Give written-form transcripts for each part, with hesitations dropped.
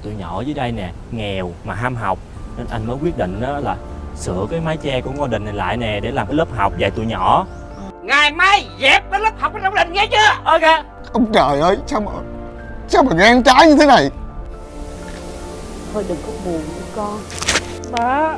tụi nhỏ dưới đây nè nghèo mà ham học, nên anh mới quyết định đó là sửa cái mái che của ngôi đình này lại nè, để làm cái lớp học dạy tụi nhỏ. Ngày mai dẹp cái lớp học ở trong đình nghe chưa? Ok. Ông trời ơi, sao mà ngang trái như thế này? Thôi đừng có buồn với con. Má.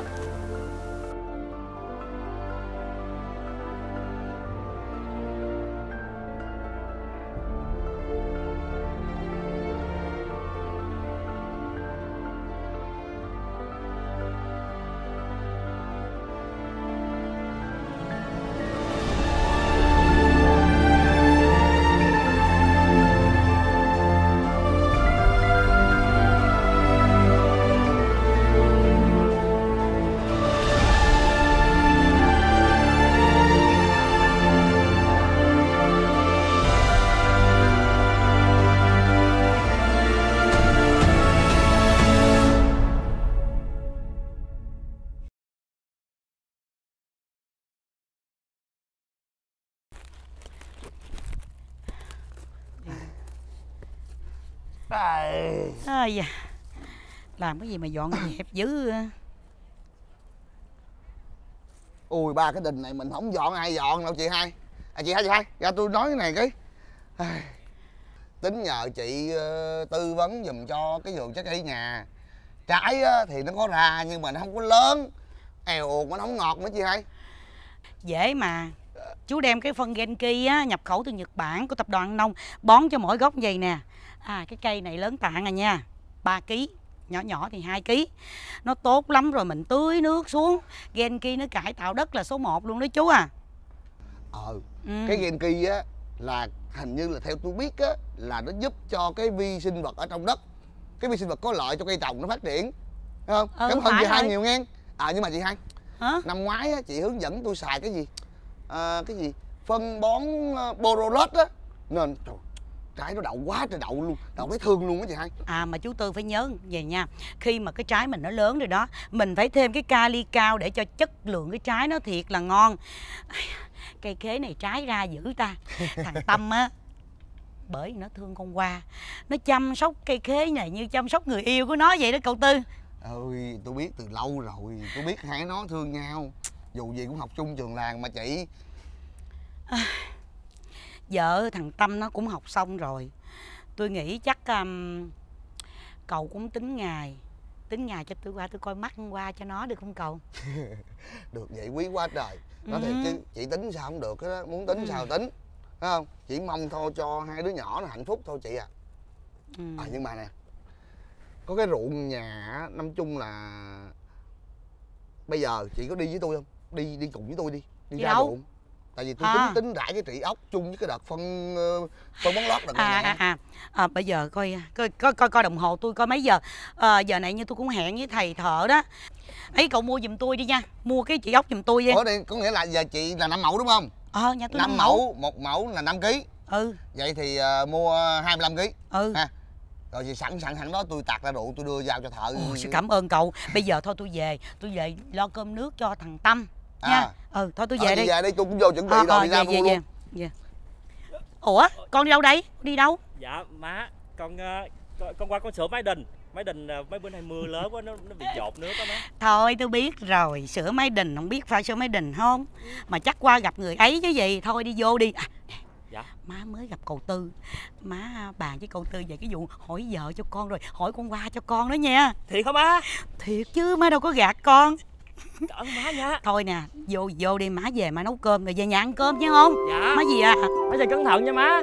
Ai da, làm cái gì mà dọn dẹp dữ. Ui, ba cái đình này mình không dọn ai dọn đâu chị hai. Chị hai ra tôi nói cái này cái tính nhờ chị tư vấn giùm cho cái vườn trái cây nhà. Trái thì nó có ra nhưng mà nó không có lớn, èo uột mà nó không ngọt nữa chị hai. Dễ mà. Chú đem cái phân Genki á, nhập khẩu từ Nhật Bản của tập đoàn Nông, bón cho mỗi gốc vậy nè. Cái cây này lớn tạng à nha, 3 kg, nhỏ nhỏ thì 2 kg. Nó tốt lắm rồi, mình tưới nước xuống. Genki nó cải tạo đất là số 1 luôn đó chú à. Cái Genki á là hình như là theo tôi biết á là nó giúp cho cái vi sinh vật ở trong đất, cái vi sinh vật có lợi cho cây trồng nó phát triển, thấy không? Cảm ơn chị hai nhiều nghe. Nhưng mà chị hai, năm ngoái á, chị hướng dẫn tôi xài cái gì phân bón Borolot á, nên trời, trái nó đậu quá trời đậu luôn, đậu thấy thương luôn á chị hai. Mà chú Tư phải nhớ về nha, khi mà cái trái mình nó lớn rồi đó, mình phải thêm cái kali cao để cho chất lượng cái trái nó thiệt là ngon. Cây khế này trái ra dữ ta. Thằng Tâm á, bởi nó thương con Hoa, nó chăm sóc cây khế này như chăm sóc người yêu của nó vậy đó cậu Tư. Ôi, tôi biết từ lâu rồi, tôi biết hai nó thương nhau, dù gì cũng học chung trường làng mà chị. Vợ thằng Tâm nó cũng học xong rồi. Tôi nghĩ chắc cậu cũng tính ngày cho tôi qua tôi coi mắt qua cho nó được không cậu? Được vậy quý quá trời. Nói thiệt chứ chị tính sao không được đó, muốn tính sao tính, phải không? Chỉ mong thôi cho hai đứa nhỏ nó hạnh phúc thôi chị à. Nhưng mà nè, có cái ruộng nhà nói chung là bây giờ chị có đi với tôi không? Đi cùng với tôi đi ra ruộng. Tại vì tôi tính rải cái trị ốc chung với cái đợt phân bón lót đợt này nè. Bây giờ coi đồng hồ tôi coi mấy giờ. Giờ này như tôi cũng hẹn với thầy thợ đó. Ấy cậu mua giùm tôi đi nha, mua cái trị ốc giùm tôi đi. Ủa đây có nghĩa là giờ chị là 5 mẫu đúng không? Nhà tôi 5 mẫu, một mẫu là 5 kg. Vậy thì mua 25 kg. Ha. Rồi thì sẵn sẵn đó tôi tạt ra ruộng tôi đưa giao cho thợ. Xin cảm ơn cậu. Bây giờ thôi tôi về lo cơm nước cho thằng Tâm nha. Thôi tôi về đi. Về đi, tôi cũng vô chuẩn bị rồi đi ra mua luôn. Ủa, con đi đâu đây? Đi đâu? Dạ má, con qua con sửa mái đình. Mái đình mấy bữa nay mưa lớn quá, nó bị dột nước đó má. Thôi tôi biết rồi, sửa mái đình không biết phải sửa mái đình không? Mà chắc qua gặp người ấy chứ gì. Thôi đi vô đi. Dạ. Má mới gặp cậu Tư. Má bàn với cậu Tư về cái vụ hỏi vợ cho con rồi hỏi con qua cho con đó nha. Thiệt hả má? Thiệt chứ, má đâu có gạt con. Cảm ơn má nha. Thôi nè, vô đi, má về má nấu cơm rồi về nhà ăn cơm chứ không? Dạ. Má gì à? Má về cẩn thận nha má.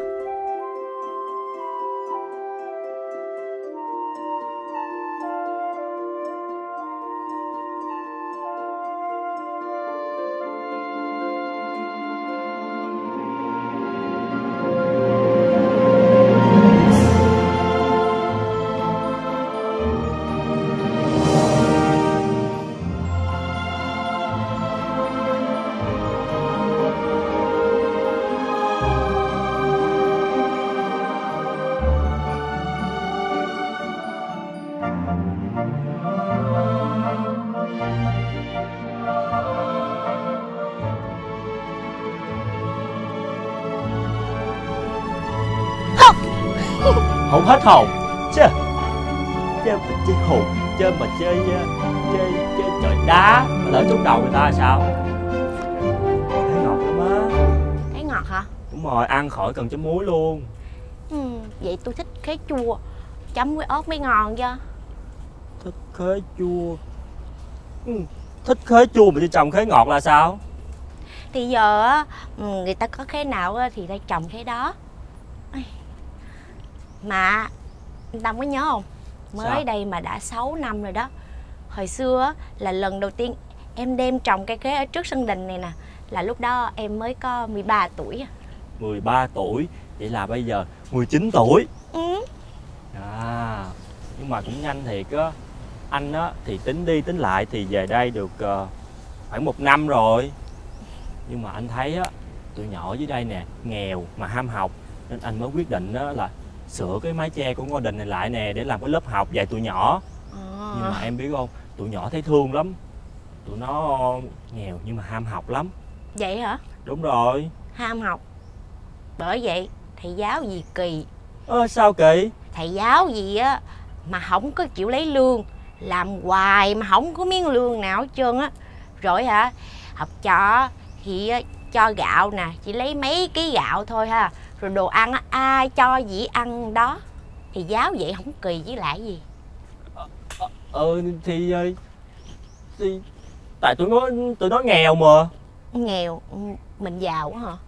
Không hết hồn chứ. chơi mà chơi hụt, chơi mà chơi chọi đá, lỡ trúng đầu người ta là sao? Thấy ngọt lắm á. Thấy ngọt hả? Đúng rồi, ăn khỏi cần chấm muối luôn. Vậy tôi thích khế chua, chấm với ớt mới ngon chứ. Thích khế chua. Thích khế chua mà cho trồng khế ngọt là sao? Thì giờ á, người ta có khế nào thì ta trồng khế đó. Mà anh Tâm có nhớ không? Mới Sao? đây mà đã 6 năm rồi đó. Hồi xưa á, là lần đầu tiên em đem trồng cây khế ở trước sân đình này nè. Là lúc đó em mới có 13 tuổi. 13 tuổi, vậy là bây giờ 19 tuổi. Ừ. À, nhưng mà cũng nhanh thiệt á. Anh á thì tính đi tính lại thì về đây được khoảng 1 năm rồi. Nhưng mà anh thấy á, tụi nhỏ dưới đây nè nghèo mà ham học, nên anh mới quyết định á là sửa cái mái che của ngôi đình này lại nè, để làm cái lớp học dạy tụi nhỏ. Nhưng mà em biết không, tụi nhỏ thấy thương lắm. Tụi nó nghèo nhưng mà ham học lắm. Vậy hả? Đúng rồi. Ham học. Bởi vậy thầy giáo gì kỳ. Sao kỳ? Thầy giáo gì á mà không có chịu lấy lương, làm hoài mà không có miếng lương nào hết trơn á. Rồi hả, học trò thì cho gạo nè, chỉ lấy mấy ký gạo thôi ha. Rồi đồ ăn á, ai cho gì ăn đó. Thì giáo vậy không kỳ với lại gì. Thì tại tụi nó nghèo mà. Nghèo, mình giàu quá hả?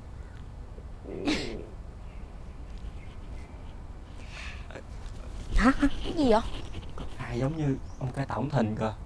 Hả? Cái gì vậy? Ai giống như ông cái tổng thình cơ.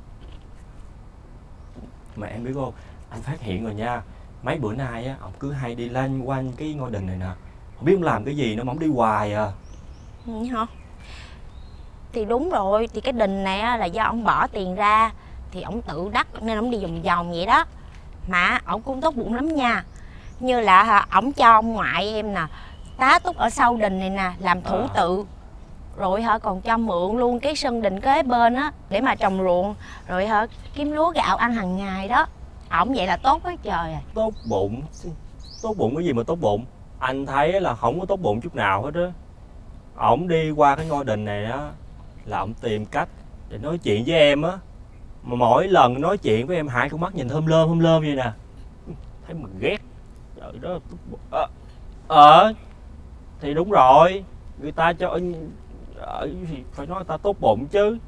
Mà em biết không, anh phát hiện rồi nha. Mấy bữa nay á, ông cứ hay đi loanh quanh cái ngôi đình này nè. Không biết ông làm cái gì nữa mà ông đi hoài à. Hả? Thì đúng rồi, thì cái đình này á, là do ông bỏ tiền ra. Thì ông tự đắc nên ông đi vòng vòng vậy đó. Mà ông cũng tốt bụng lắm nha. Như là ổng cho ông ngoại em nè tá túc ở sau đình này nè, làm thủ tự. Rồi còn cho mượn luôn cái sân đình kế bên á để mà trồng ruộng. Rồi kiếm lúa gạo ăn hàng ngày đó. Ổng vậy là tốt quá trời à. Tốt bụng? Tốt bụng cái gì mà tốt bụng? Anh thấy là không có tốt bụng chút nào hết á. Ổng đi qua cái ngôi đình này á là ổng tìm cách để nói chuyện với em á. Mà mỗi lần nói chuyện với em hai con mắt nhìn thơm lơm vậy nè. Thấy mà ghét. Trời đó. Thì đúng rồi. Người ta cho thì phải nói người ta tốt bụng chứ.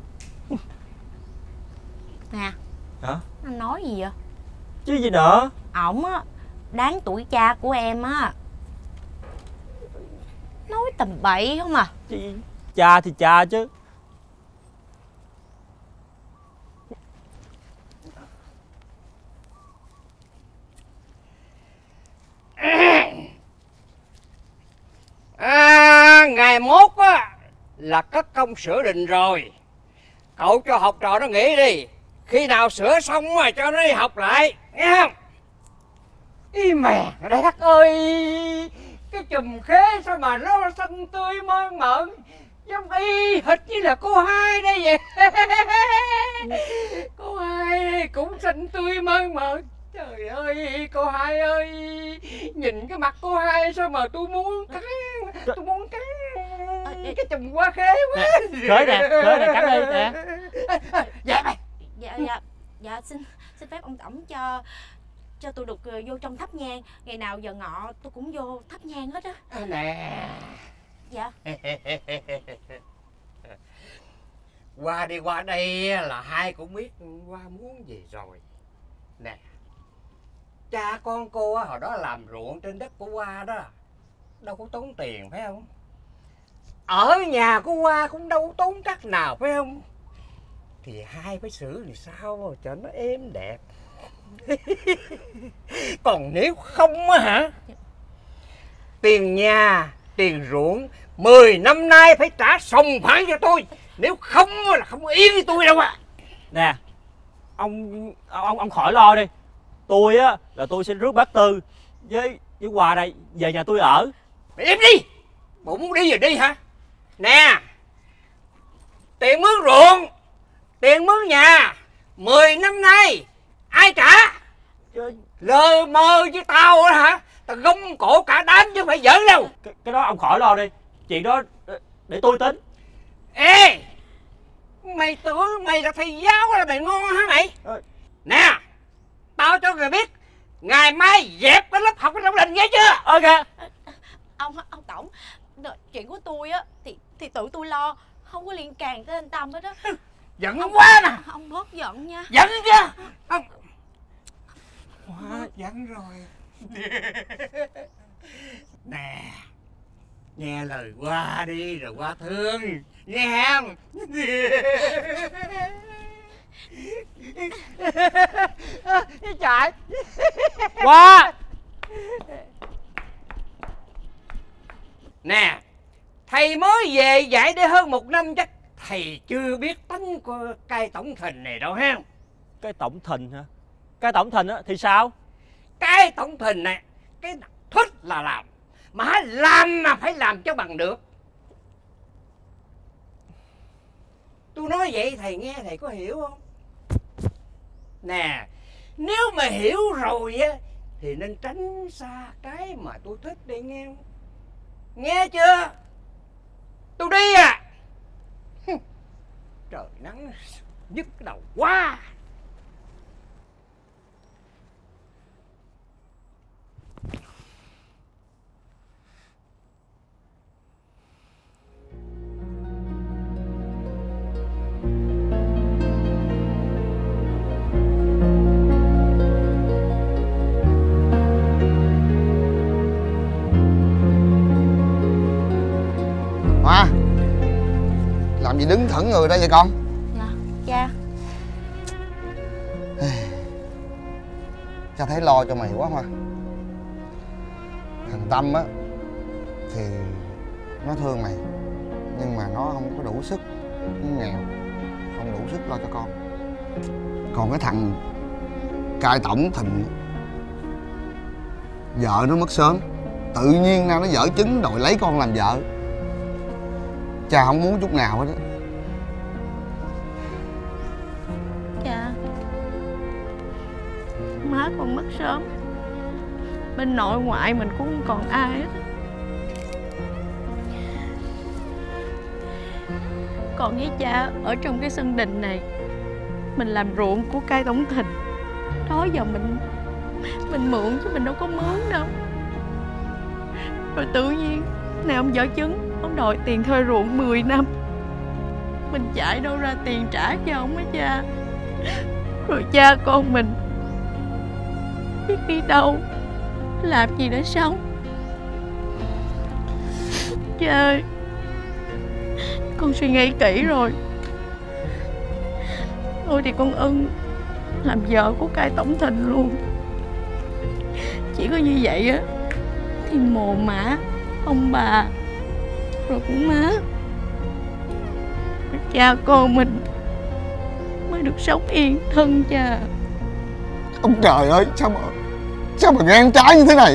Nè. Hả? Anh nói gì vậy? Chứ gì nữa? Ổng á đáng tuổi cha của em á. Nói tầm bậy không à. Cha thì cha chứ. Ngày mốt á là cất công sửa đình rồi. Cậu cho học trò nó nghỉ đi. Khi nào sửa xong mà cho nó đi học lại, nghe không? Ý mẹ Đét ơi, cái chùm khế sao mà nó xanh tươi mơn mởn, giống y hệt như là cô Hai đây vậy. Cô Hai cũng xanh tươi mơn mởn. Trời ơi, cô Hai ơi, nhìn cái mặt cô Hai sao mà tôi muốn cắn cái chùm hoa khế quá. Khế nè, cắn đi nè. Dạ xin phép ông tổng cho tôi được vô trong thắp nhang. Ngày nào giờ ngọ tôi cũng vô thắp nhang hết á. Nè. Dạ. Qua đi qua đây là hai cũng biết qua muốn gì rồi. Nè, cha con cô hồi đó làm ruộng trên đất của Hoa đó, đâu có tốn tiền phải không? Ở nhà của Hoa cũng đâu có tốn cắt nào phải không? Thì hai phải xử thì sao cho nó êm đẹp. Còn nếu không á hả, tiền nhà, tiền ruộng 10 năm nay phải trả sòng phẳng cho tôi. Nếu không là không yên với tôi đâu à. Nè, ông khỏi lo đi. Tôi á là tôi sẽ rước bác Tư với Hòa đây về nhà tôi ở. Mày im đi. Bộ muốn đi rồi đi hả? Nè, tiền mướn ruộng, tiền mướn nhà 10 năm nay ai trả? Lơ mơ với tao đó hả? Tao gông cổ cả đám chứ không phải giỡn đâu. Cái đó ông khỏi lo đi. Chuyện đó để tôi tính. Ê, Mày tưởng mày là thầy giáo là mày ngon hả mày? Nè, tao cho mày biết, ngày mai dẹp cái lớp học ở trong đình nghe chưa? Ok. Ông Tổng, chuyện của tôi á thì tự tôi lo, không có liên can tới anh Tâm hết á. Giận quá nè. Ông bớt giận nha. Giận chưa? Ông quá giận rồi. Nè, nghe lời qua đi rồi qua thương nghe không? Trời. Qua. Nè, thầy mới về dạy để hơn 1 năm, chắc thầy chưa biết tánh của cây tổng thìn này đâu ha. Cái tổng thìn hả? Cái tổng thìn á thì sao? Cái tổng thìn này, cái thích là làm, mà làm mà phải làm cho bằng được. Tôi nói vậy thầy nghe thầy có hiểu không? Nè, nếu mà hiểu rồi á thì nên tránh xa cái mà tôi thích đi nghe không? Nghe chưa? Tôi đi à. Trời nắng nhức đầu quá. Hoa, làm gì đứng thẫn người đây vậy con? Dạ, cha. Cha thấy lo cho mày quá Hoa. Thằng Tâm á thì nó thương mày, nhưng mà nó không có đủ sức, nó nghèo, không đủ sức lo cho con. Còn cái thằng cai tổng Thịnh, vợ nó mất sớm, tự nhiên nào nó dở chứng đòi lấy con làm vợ. Cha không muốn chút nào hết á. Cha, má con mất sớm, bên nội ngoại mình cũng không còn ai hết. Còn với cha ở trong cái sân đình này, mình làm ruộng của cai tổng Thìn. Đó giờ mình mượn chứ mình đâu có mướn đâu. Rồi tự nhiên này ông vợ chứng, ông đòi tiền thuê ruộng 10 năm. Mình chạy đâu ra tiền trả cho ông á cha. Rồi cha con mình biết đi đâu, làm gì để sống. Cha ơi, con suy nghĩ kỹ rồi. Thôi thì con ưng làm vợ của cai tổng Thìn luôn. Chỉ có như vậy á thì mồ mả ông bà rồi cũng má, cha con mình mới được sống yên thân cha. Ông trời ơi, sao mà ngang trái như thế này?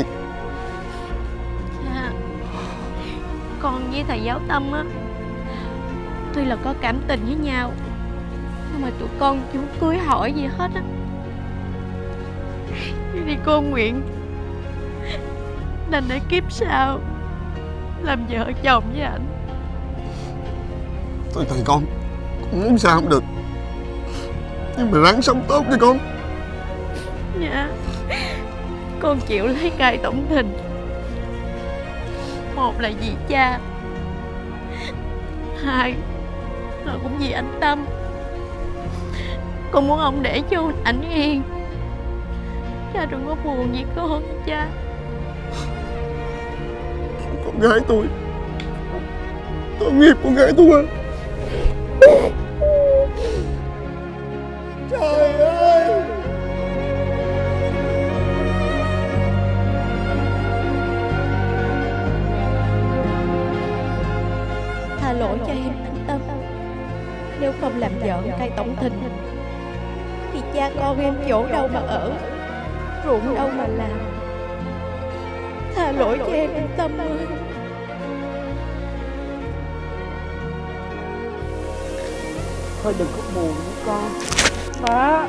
Cha, con với thầy giáo Tâm á tuy là có cảm tình với nhau, nhưng mà tụi con chưa cưới hỏi gì hết á. Thì con nguyện nên để kiếp sau làm vợ chồng với ảnh. Thôi thầy con muốn sao không được, nhưng mà ráng sống tốt đi con. Dạ, con chịu lấy cai tổng Thìn. Một là vì cha, hai là cũng vì anh Tâm. Con muốn ông để cho ảnh yên. Cha đừng có buồn vì con cha. Con gái tôi, tội nghiệp con gái tôi à. Trời ơi. Tha lỗi cho em anh Tâm. Nếu không làm vợ cai tổng Thìn thì cha con em chỗ đâu mà ở, ruộng đâu mà làm. Tha lỗi cho em anh Tâm ơi. Thôi đừng có buồn nữa con. Má.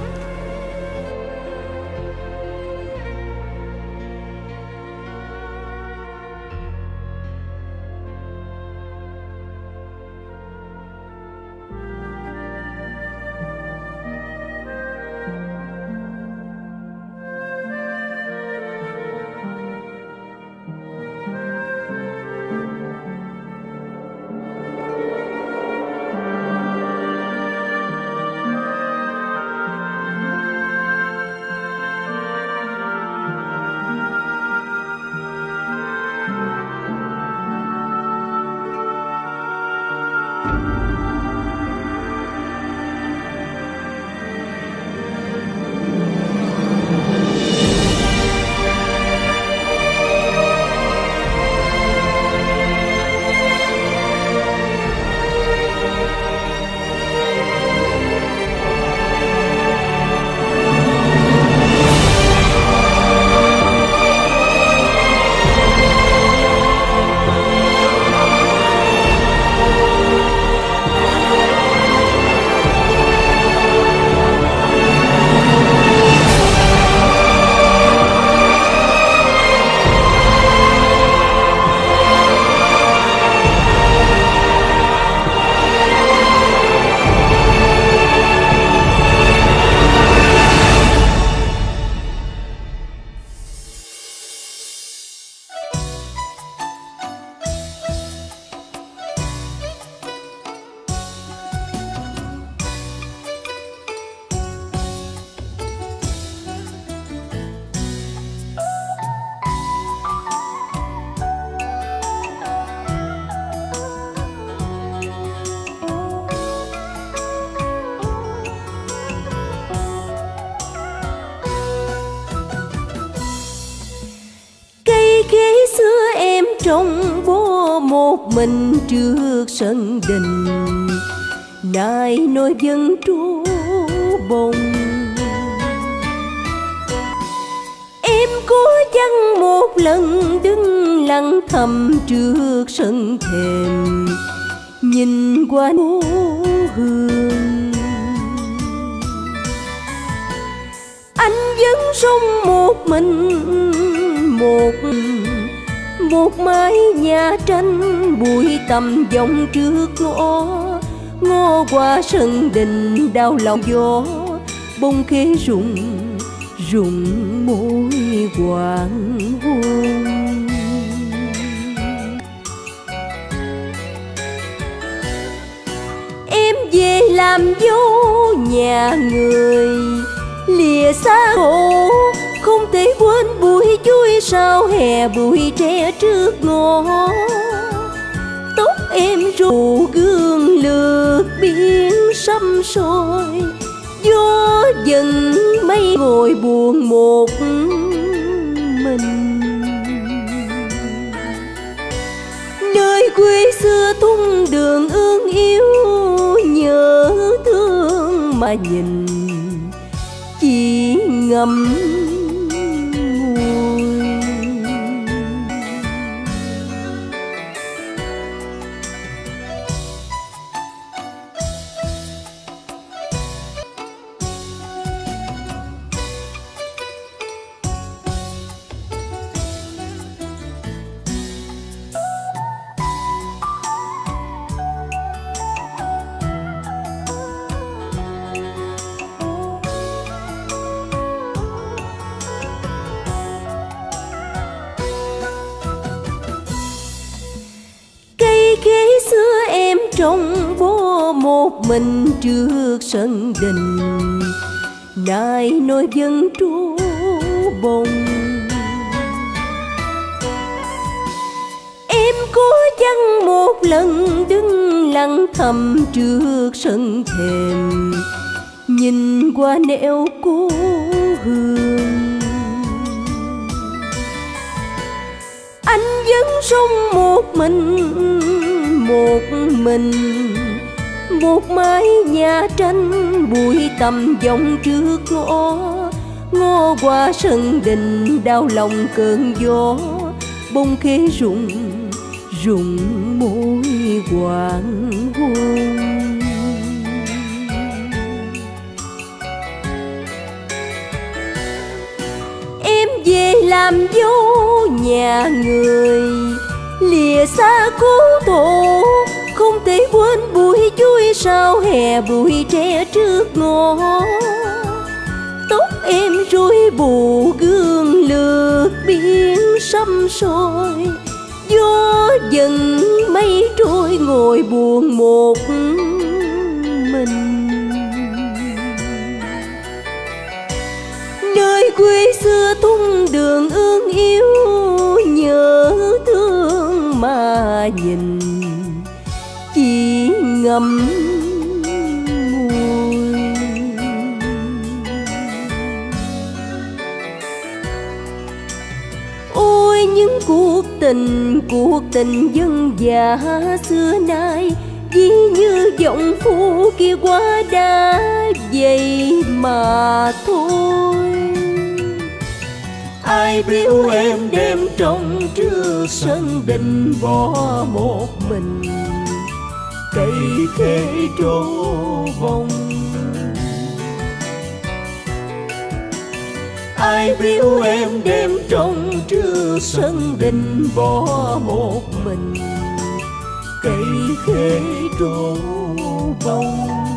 trông bố một mình trước sân đình, nay nỗi dân trú bồng. Em cố chăng một lần đứng lặng thầm trước sân thềm, nhìn qua phố Hương. Anh vẫn sống một mình, một mái nhà tranh bụi tầm vọng trước ngõ qua sân đình. Đau lòng gió bông khế rụng môi hoàng hôn. Em về làm dâu nhà người, lìa xa khổ không thể quên buổi vui sao hè, bụi tre trước ngõ. Tóc em rủ gương lược biển săm soi, gió dần mây ngồi buồn một mình. Nơi quê xưa thung đường ương yếu, nhớ thương mà nhìn chỉ ngậm ngùi. Khế xưa em trông bố một mình trước sân đình, nay nỗi dân trú bồng. Em cố chăng một lần đứng lặng thầm trước sân thềm, nhìn qua nẻo cô Hương. Anh vẫn sống một mình, một mái nhà tranh bụi tầm vọng trước ngõ qua sân đình. Đau lòng cơn gió bông khế rụng môi hoàng hôn. Em về làm dâu nhà người, lìa xa cố thổ không thể quên buổi vui sao hè, bụi tre trước ngõ. Tóc em rối bù gương lược biển săm soi, gió dần mây trôi ngồi buồn một mình. Nơi quê xưa thung đường ương yếu, nhớ thương mà nhìn chỉ ngậm ngùi. Ôi những cuộc tình dân dã xưa nay, ví như giọng phu kia quá đã vậy mà thôi. Ai biểu em đêm trong trước sân đình bỏ một mình, cây khế trổ bông. Ai biểu em đêm trong trước sân đình bỏ một mình, cây khế trổ bông.